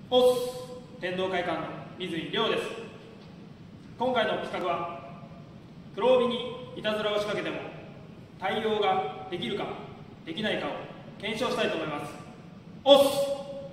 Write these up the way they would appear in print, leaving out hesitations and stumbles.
オス天皇会館の水井亮です。今回の企画は、黒帯にいたずらを仕掛けても対応ができるかできないかを検証したいと思います。オス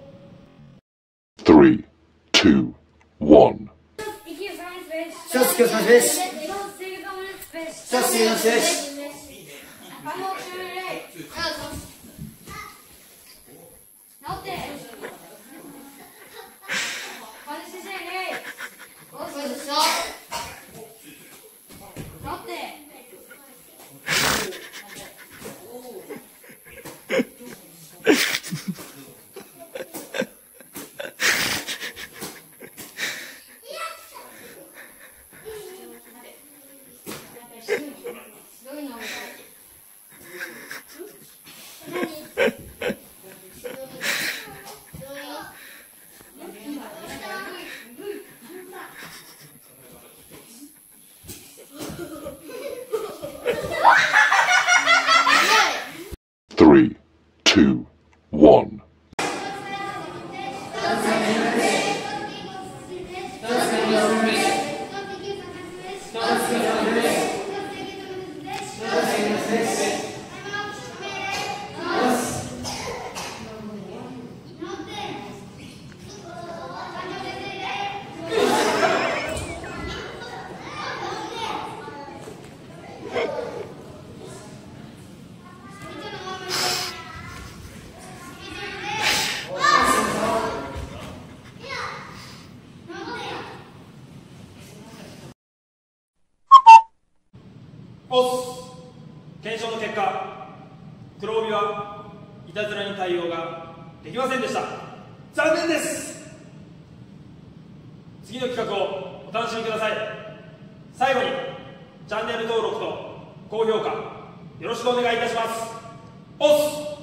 3、2、1。3、2、1。 オス検証の結果、黒帯はいたずらに対応ができませんでした。残念です。次の企画をお楽しみください。最後にチャンネル登録と高評価よろしくお願いいたします。オス